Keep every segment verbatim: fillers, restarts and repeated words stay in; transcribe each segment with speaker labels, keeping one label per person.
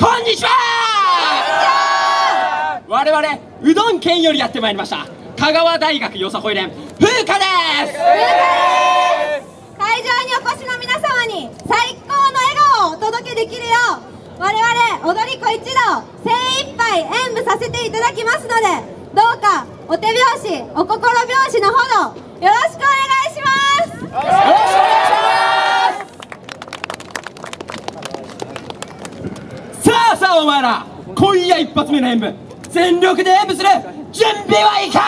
Speaker 1: こんにちは。我々うどん県よりやってまいりました香川大学よさこい連風花です。
Speaker 2: 会場にお越しの皆様に最高の笑顔をお届けできるよう我々踊り子一同精一杯演舞させていただきますので、どうかお手拍子お心拍子のほどよろしくお願いします。よろしくお願
Speaker 1: いします。さあさあお前ら、今夜一発目の演舞全力で演舞する準備はいいか。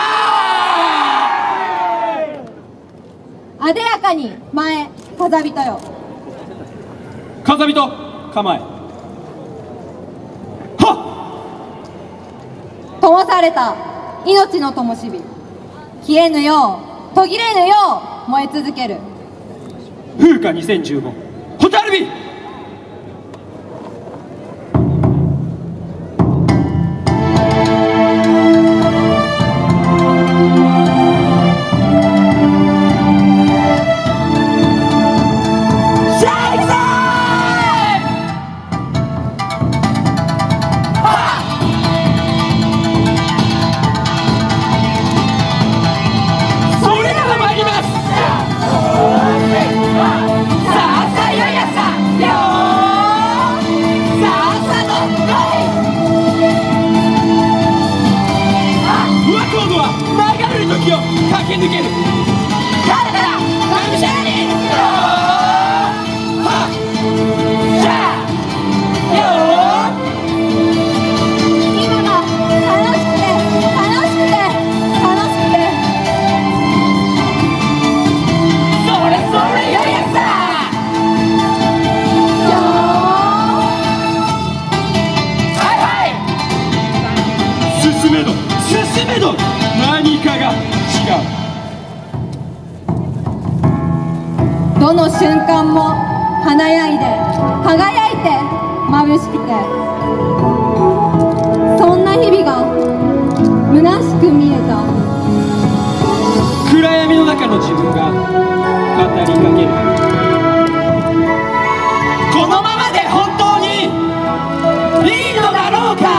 Speaker 2: あでやかに前風人よ。
Speaker 1: 風人構え。は
Speaker 2: っ灯された命の灯火、消えぬよう途切れぬよう燃え続ける
Speaker 1: 風花にせんじゅうご蛍火。時を駆け抜ける彼らがむしゃらにはっしゃよ
Speaker 2: 今が楽しくて楽しくて楽しくて
Speaker 1: それそれよやつだ
Speaker 2: よ
Speaker 1: はいはい進めど進めど何かが違う。
Speaker 2: どの瞬間も華やいで輝いて眩しくて、そんな日々が虚しく見えた。
Speaker 1: 暗闇の中の自分が語りかける。このままで本当にいいのだろうか。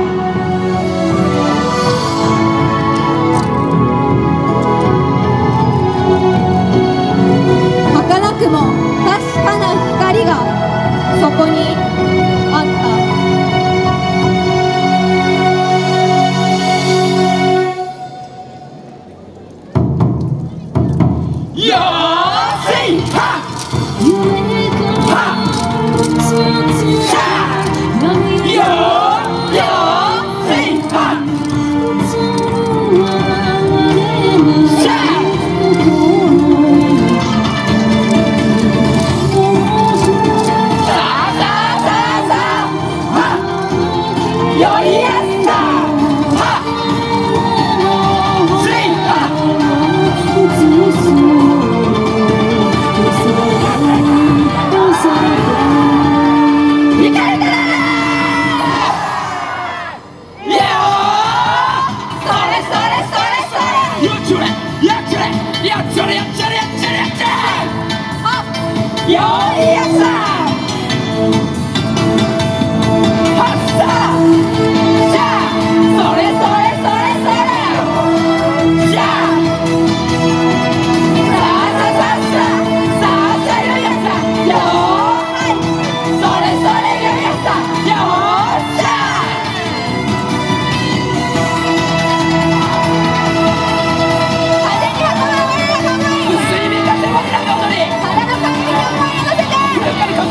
Speaker 2: 儚くも確かな光がそこにあった。
Speaker 1: よーせいはっはっしゃーよーよーせいはっしゃーよいやつだはっせいはっいかれたなーよーそれそれそれそれやっちょれやっちょれやっちょれやっちょれやっちょれやっちょれはっよいやつだはっさしゃそれそれそれそれしゃさあさあさあさあさあさあよいやつだよーそれそれよいやつだよーしゃ
Speaker 2: 風に運ばれる構え、
Speaker 1: 薄い味方を開く踊り
Speaker 2: 肌の髪に思いを乗せて
Speaker 1: 風花に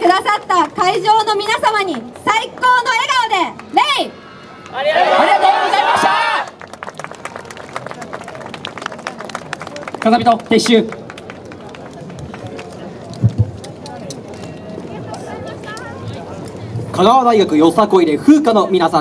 Speaker 2: ださった会場の皆様に最高の笑顔で礼。
Speaker 1: ありがとうございました。風見と撤収。
Speaker 3: 香川大学よさこいで風花の皆さん